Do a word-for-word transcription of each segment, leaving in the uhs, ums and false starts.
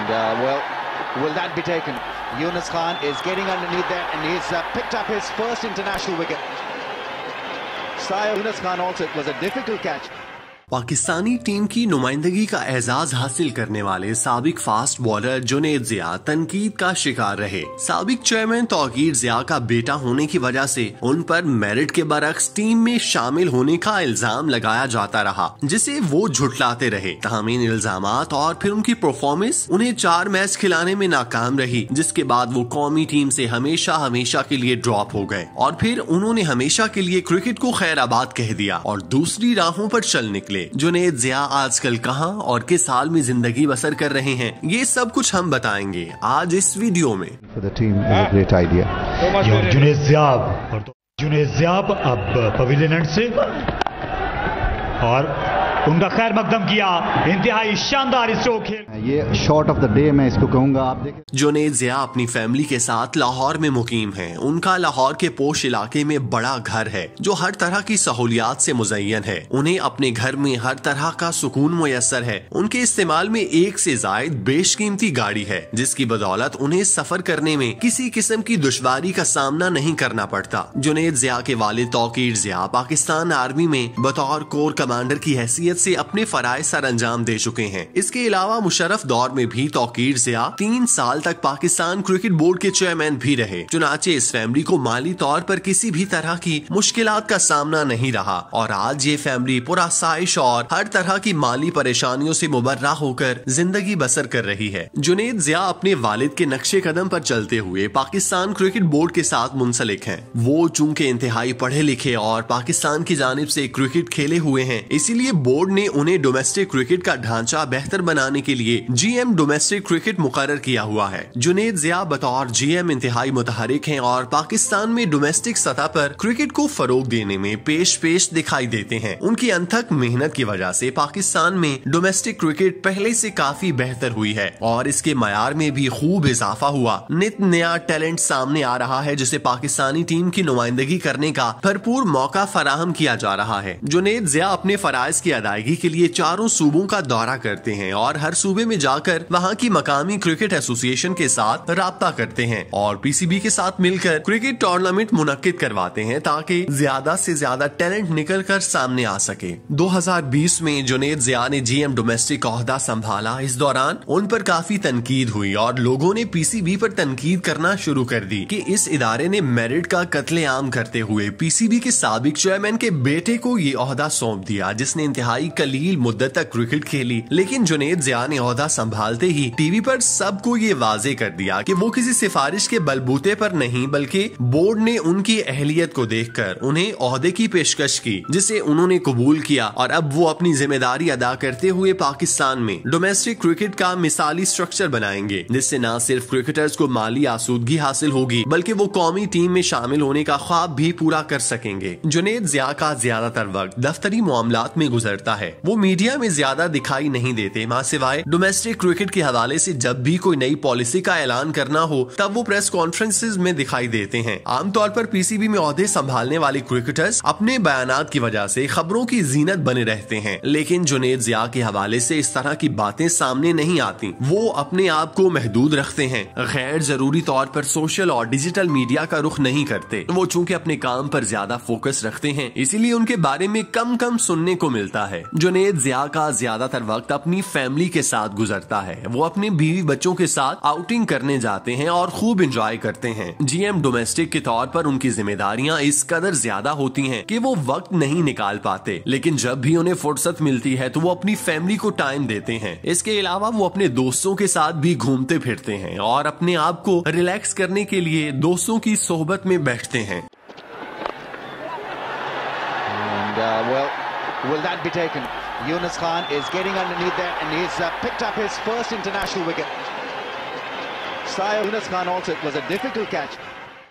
And uh, well, will that be taken? Yunus Khan is getting underneath there and he's uh, picked up his first international wicket. Syed Yunus Khan also, it was a difficult catch. Pakistani team की नुमाइंदगी का एजाज हासिल करने वाले साबिक fast bowler Junaid Zia तनकीद का शिकार रहे। साबिक चेयरमैन तौकीर ज़िया का बेटा होने की वजह से उन पर मेरिट के बरक्स टीम में शामिल होने का इल्जाम लगाया जाता रहा, जिसे वो झुटलाते रहे। तहम इन इल्जामात और फिर उनकी परफॉर्मेंस उन्हें चार मैच खिलाने में नाकाम रही, जिसके बाद वो कौमी टीम से हमेशा हमेशा के लिए ड्रॉप हो गए और फिर उन्होंने हमेशा के लिए क्रिकेट को खैराबाद कह दिया और दूसरी राहों पर चल निकले। जुनैद ज़िया आजकल कहां और किस हाल में जिंदगी बसर कर रहे हैं, ये सब कुछ हम बताएंगे आज इस वीडियो में। जुनैद ज़िया जुनैद ज़िया अब पवेलियन से और उनका खैर मकदम किया, इंतहाई शानदार स्ट्रोक खेल, ये शॉट ऑफ द डे मैं इसको कहूंगा। आप देखें, जुनैद ज़िया अपनी फैमिली के साथ लाहौर में मुकीम हैं। उनका लाहौर के पोश इलाके में बड़ा घर है जो हर तरह की सहूलियात से मुज़य्यन है। उन्हें अपने घर में हर तरह का सुकून मुयस्सर है। उनके इस्तेमाल में एक से जायद बेशकीमती गाड़ी है, जिसकी बदौलत उन्हें सफर करने में किसी किस्म की दुश्वारी का सामना नहीं करना पड़ता। जुनैद ज़िया के वालिद तौकीर ज़िया पाकिस्तान आर्मी में बतौर कोर कमांडर की हैसियत से अपने फराइज सर अंजाम दे चुके हैं। इसके अलावा मुशर्रफ दौर में भी तौकीर ज़िया तीन साल तक पाकिस्तान क्रिकेट बोर्ड के चेयरमैन भी रहे। चुनाचे इस फैमिली को माली तौर पर किसी भी तरह की मुश्किलात का सामना नहीं रहा और आज ये फैमिली पुरआसाइश और हर तरह की माली परेशानियों से मुबर्रा होकर जिंदगी बसर कर रही है। जुनैद ज़िया अपने वालिद के नक्शे कदम पर चलते हुए पाकिस्तान क्रिकेट बोर्ड के साथ मुंसलिक हैं। वो चूंकि इंतहाई पढ़े लिखे और पाकिस्तान की जानिब से क्रिकेट खेले हुए हैं, इसीलिए बोर्ड ने उन्हें डोमेस्टिक क्रिकेट का ढांचा बेहतर बनाने के लिए जीएम डोमेस्टिक क्रिकेट मुकर्रर किया हुआ है। जुनैद ज़िया बतौर जीएम इंतहाई मुतहरिक हैं और पाकिस्तान में डोमेस्टिक सतह पर क्रिकेट को फरोग देने में पेश पेश दिखाई देते हैं। उनकी अनथक मेहनत की वजह से पाकिस्तान में डोमेस्टिक क्रिकेट पहले से काफी बेहतर हुई है और इसके मयार में भी खूब इजाफा हुआ। नित नया टैलेंट सामने आ रहा है, जिसे पाकिस्तानी टीम की नुमाइंदगी करने का भरपूर मौका फराहम किया जा रहा है। जुनैद ज़िया अपने फराइज की अदायगी के लिए चारों सूबों का दौरा करते हैं और हर सूबे में जाकर वहां की मकामी क्रिकेट एसोसिएशन के साथ राब्ता करते हैं और पीसीबी के साथ मिलकर क्रिकेट टूर्नामेंट मुनक्किद करवाते हैं ताकि ज्यादा से ज्यादा टैलेंट निकल कर सामने आ सके। दो हज़ार बीस में जुनैद ज़िया ने जीएम डोमेस्टिक का ओहदा संभाला। इस दौरान उन पर काफी तनकीद हुई और लोगों ने पीसीबी पर तनकीद करना शुरू कर दी कि इस इदारे ने मेरिट का कत्लेआम करते हुए पीसीबी के साबिक चेयरमैन के बेटे को ये ओहदा सौंप दिया, जिसने इंतहाई कलील मुद्दत तक क्रिकेट खेली। लेकिन जुनैद ज़िया ने ओहदा संभालते ही टीवी पर सबको ये वाजे कर दिया कि वो किसी सिफारिश के बलबूते पर नहीं, बल्कि बोर्ड ने उनकी अहलियत को देखकर उन्हें ओहदे की पेशकश की, जिसे उन्होंने कबूल किया और अब वो अपनी जिम्मेदारी अदा करते हुए पाकिस्तान में डोमेस्टिक क्रिकेट का मिसाली स्ट्रक्चर बनाएंगे, जिससे न सिर्फ क्रिकेटर्स को माली आसूदगी हासिल होगी बल्कि वो कौमी टीम में शामिल होने का ख्वाब भी पूरा कर सकेंगे। जुनैद ज़िया का ज्यादातर वक्त दफ्तरी मामलात में गुजरता है। वो मीडिया में ज्यादा दिखाई नहीं देते, मां सिवाय डोमेस्टिक क्रिकेट के हवाले से जब भी कोई नई पॉलिसी का ऐलान करना हो तब वो प्रेस कॉन्फ्रेंसेस में दिखाई देते हैं। आमतौर पर पीसीबी में ओहदे संभालने वाले क्रिकेटर्स अपने बयानात की वजह से खबरों की जीनत बने रहते हैं, लेकिन जुनैद ज़िया के हवाले से इस तरह की बातें सामने नहीं आती। वो अपने आप को महदूद रखते हैं, गैर जरूरी तौर पर सोशल और डिजिटल मीडिया का रुख नहीं करते। वो चूंकि अपने काम पर ज्यादा फोकस रखते हैं, इसीलिए उनके बारे में कम कम सुनने को मिलता है। जुनैद ज़िया का ज्यादातर वक्त अपनी फैमिली के साथ गुजरता है। वो अपने बीवी बच्चों के साथ आउटिंग करने जाते हैं और खूब एंजॉय करते हैं। जीएम डोमेस्टिक के तौर पर उनकी जिम्मेदारियां इस कदर ज्यादा होती हैं कि वो वक्त नहीं निकाल पाते, लेकिन जब भी उन्हें फुर्सत मिलती है तो वो अपनी फैमिली को टाइम देते हैं। इसके अलावा वो अपने दोस्तों के साथ भी घूमते फिरते हैं और अपने आप को रिलैक्स करने के लिए दोस्तों की सोहबत में बैठते हैं। And, uh, well, will that be taken? Yunus Khan is getting underneath there and he's uh, picked up his first international wicket. Syed Yunus Khan also, it was a difficult catch.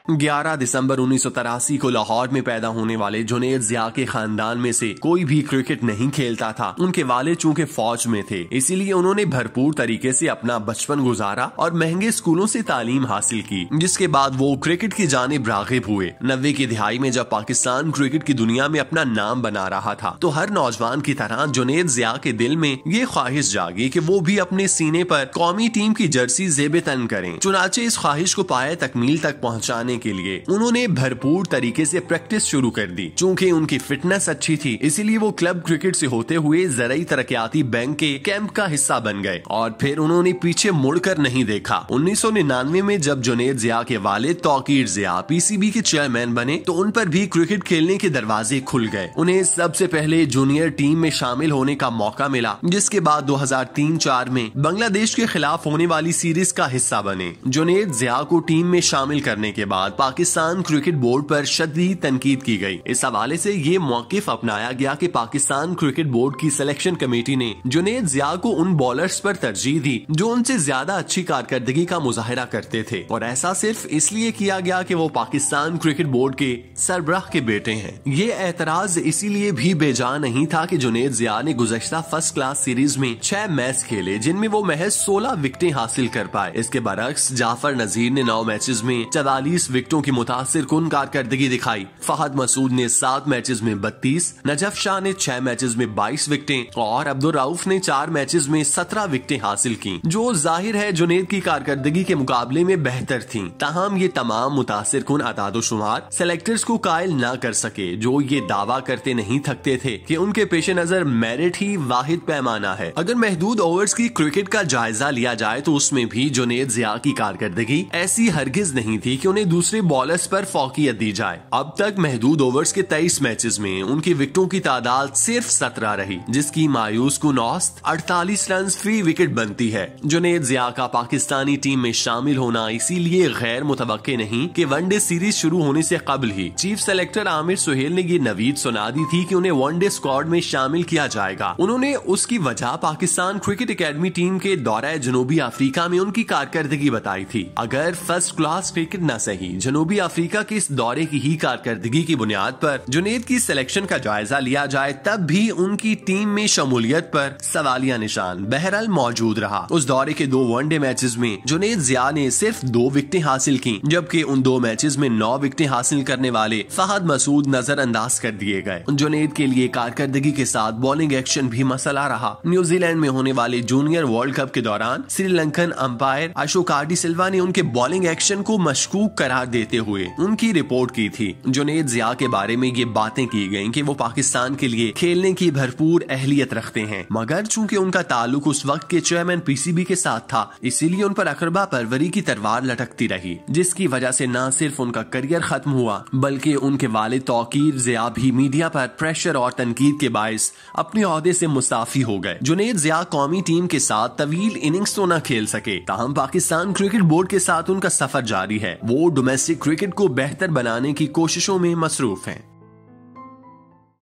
ग्यारह दिसंबर उन्नीस सौ तिरासी को लाहौर में पैदा होने वाले जुनैद ज़िया के खानदान में से कोई भी क्रिकेट नहीं खेलता था। उनके वालिद चूंकि फौज में थे, इसीलिए उन्होंने भरपूर तरीके से अपना बचपन गुजारा और महंगे स्कूलों से तालीम हासिल की, जिसके बाद वो क्रिकेट की जानिब राग़िब हुए। नब्बे की दिहाई में जब पाकिस्तान क्रिकेट की दुनिया में अपना नाम बना रहा था, तो हर नौजवान की तरह जुनैद ज़िया के दिल में ये ख्वाहिश जागी कि वो भी अपने सीने पर कौमी टीम की जर्सी ज़ेब तन करें। चुनाचे इस ख्वाहिश को पाए तकमील तक पहुंचाने के लिए उन्होंने भरपूर तरीके से प्रैक्टिस शुरू कर दी। चूंकि उनकी फिटनेस अच्छी थी, इसीलिए वो क्लब क्रिकेट से होते हुए ज़राई तरक्याती बैंक के कैंप का हिस्सा बन गए और फिर उन्होंने पीछे मुड़कर नहीं देखा। उन्नीस सौ निन्यानवे में जब जुनैद ज़िया के वालिद तौकीर ज़िया पीसीबी के चेयरमैन बने, तो उन पर भी क्रिकेट खेलने के दरवाजे खुल गए। उन्हें सबसे पहले जूनियर टीम में शामिल होने का मौका मिला, जिसके बाद दो हज़ार तीन चार में बांग्लादेश के खिलाफ होने वाली सीरीज का हिस्सा बने। जुनैद ज़िया को टीम में शामिल करने के बाद पाकिस्तान क्रिकेट बोर्ड पर शदीद तनकीद की गई। इस हवाले से ये मौकिफ अपनाया गया कि पाकिस्तान क्रिकेट बोर्ड की सिलेक्शन कमेटी ने जुनैद ज़िया को उन बॉलर्स पर तरजीह दी जो उनसे ज्यादा अच्छी कारकर्दगी का मुजाहिरा करते थे, और ऐसा सिर्फ इसलिए किया गया कि वो पाकिस्तान क्रिकेट बोर्ड के सरबराह के बेटे हैं। ये एतराज इसीलिए भी बेजा नहीं था कि जुनैद ज़िया ने गुज़श्ता फर्स्ट क्लास सीरीज में छह मैच खेले, जिनमें वो महज सोलह विकेटें हासिल कर पाए। इसके बरक्स जाफर नजीर ने नौ मैचेस में चवालीस विकेटों की मुतासिर कुन कारकर्दगी दिखाई। फहद मसूद ने सात मैचेस में बत्तीस, नजफ शाह ने छह मैचेस में बाईस विकेटें और अब्दुल रऊफ ने चार मैचेस में सत्रह विकेटें हासिल की, जो जाहिर है जुनैद की कारकर्दगी के मुकाबले में बेहतर थी। ताहम ये तमाम मुतासिर कुन अदादोशुमार सेलेक्टर्स को कायल न कर सके, जो ये दावा करते नहीं थकते थे कि उनके पेश नजर मेरिट ही वाहिद पैमाना है। अगर महदूद ओवर्स की क्रिकेट का जायजा लिया जाए तो उसमें भी जुनैद ज़िया की कारकर्दगी ऐसी हरगिज नहीं थी कि उन्हें दूसरे बॉलर्स पर फौकियत दी जाए। अब तक महदूद ओवर्स के तेईस मैचेस में उनकी विकेटों की तादाद सिर्फ सत्रह रही, जिसकी मायूस कुन औसत अड़तालीस रन फी विकेट बनती है। जुनैद ज़िया का पाकिस्तानी टीम में शामिल होना इसीलिए गैर मुतवक्के नहीं कि वनडे सीरीज शुरू होने से कबल ही चीफ सेलेक्टर आमिर सुहेल ने ये नवीद सुना दी थी कि उन्हें वनडे स्क्वाड में शामिल किया जाएगा। उन्होंने उसकी वजह पाकिस्तान क्रिकेट एकेडमी टीम के दौरे जनूबी अफ्रीका में उनकी कारकर्दगी बताई थी। अगर फर्स्ट क्लास क्रिकेट न सही, जनूबी अफ्रीका के इस दौरे की ही कारकर्दगी की बुनियाद पर जुनैद की सिलेक्शन का जायजा लिया जाए, तब भी उनकी टीम में शमूलियत पर सवालिया निशान बहरहाल मौजूद रहा। उस दौरे के दो वनडे मैचेस में जुनैद ज़िया ने सिर्फ दो विकेटें हासिल की, जबकि उन दो मैचेस में नौ विकेटें हासिल करने वाले फहद मसूद नजरअंदाज कर दिए गए। जुनैद के लिए कारकर्दगी के साथ बॉलिंग एक्शन भी मसला रहा। न्यूजीलैंड में होने वाले जूनियर वर्ल्ड कप के दौरान श्रीलंकन अंपायर अशोक आर डी सिल्वा ने उनके बॉलिंग एक्शन को मशकूक करार देते हुए उनकी रिपोर्ट की थी। जुनैद ज़िया के बारे में ये बातें की गयी कि वो पाकिस्तान के लिए खेलने की भरपूर अहलियत रखते हैं, मगर चूंकि उनका ताल्लुक उस वक्त के चेयरमैन पीसीबी के साथ था, इसीलिए उन पर अकरबा परवरी की तलवार लटकती रही, जिसकी वजह से न सिर्फ उनका करियर खत्म हुआ, बल्कि उनके वालिद तौकीर ज़िया भी मीडिया पर प्रेशर और तनकीद के बायस अपने ओहदे से मुस्ताफी हो गए। जुनैद ज़िया कौमी टीम के साथ तवील इनिंग्स तो न खेल सके, ताहम पाकिस्तान क्रिकेट बोर्ड के साथ उनका सफर जारी है। वो डोमेस्टिक क्रिकेट को बेहतर बनाने की कोशिशों में मसरूफ हैं।